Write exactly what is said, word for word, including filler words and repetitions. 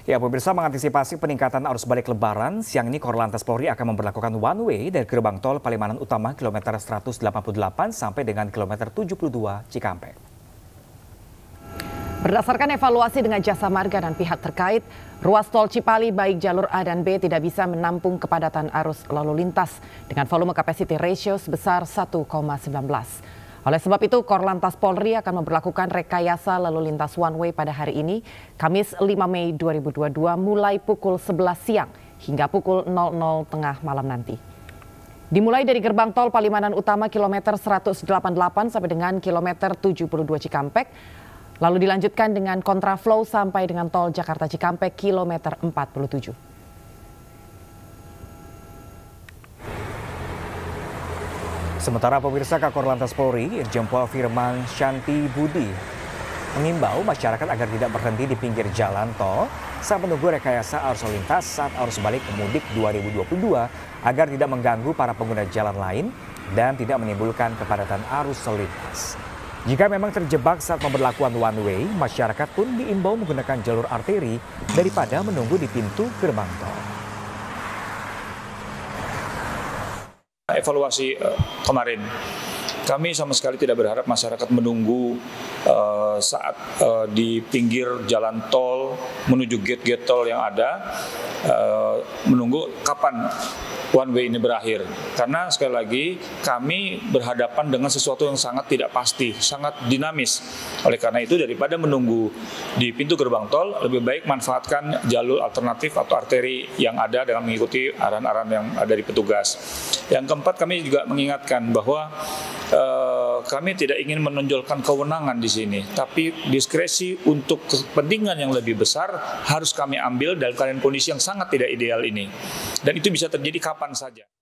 Ya, pemirsa, mengantisipasi peningkatan arus balik Lebaran, siang ini Korlantas Polri akan memberlakukan one way dari gerbang tol Palimanan Utama kilometer seratus delapan puluh delapan sampai dengan kilometer tujuh puluh dua Cikampek. Berdasarkan evaluasi dengan jasa marga dan pihak terkait, ruas tol Cipali baik jalur A dan B tidak bisa menampung kepadatan arus lalu lintas dengan volume capacity ratio sebesar satu koma satu sembilan. Oleh sebab itu, Korlantas Polri akan memberlakukan rekayasa lalu lintas one way pada hari ini, Kamis lima Mei dua ribu dua puluh dua mulai pukul sebelas siang hingga pukul nol nol tengah malam nanti. Dimulai dari gerbang tol Palimanan Utama kilometer seratus delapan puluh delapan sampai dengan kilometer tujuh puluh dua Cikampek, lalu dilanjutkan dengan kontraflow sampai dengan tol Jakarta Cikampek kilometer empat puluh tujuh. Sementara pemirsa, Kakor Lantas Polri, Irjen Pol Firman Shanti Budi mengimbau masyarakat agar tidak berhenti di pinggir jalan tol saat menunggu rekayasa arus lalu lintas saat arus balik mudik dua ribu dua puluh dua agar tidak mengganggu para pengguna jalan lain dan tidak menimbulkan kepadatan arus lalu lintas. Jika memang terjebak saat pemberlakuan one way, masyarakat pun diimbau menggunakan jalur arteri daripada menunggu di pintu gerbang tol. Evaluasi uh, kemarin, kami sama sekali tidak berharap masyarakat menunggu uh, saat uh, di pinggir jalan tol menuju gate-gate tol yang ada, uh, menunggu kapan one way ini berakhir. Karena sekali lagi kami berhadapan dengan sesuatu yang sangat tidak pasti, sangat dinamis. Oleh karena itu, daripada menunggu di pintu gerbang tol, lebih baik manfaatkan jalur alternatif atau arteri yang ada dengan mengikuti arahan-arahan yang ada di petugas. Yang keempat, kami juga mengingatkan bahwa uh, kami tidak ingin menonjolkan kewenangan di sini, tapi diskresi untuk kepentingan yang lebih besar harus kami ambil dalam keadaan kondisi yang sangat tidak ideal ini. Dan itu bisa terjadi kapan saja.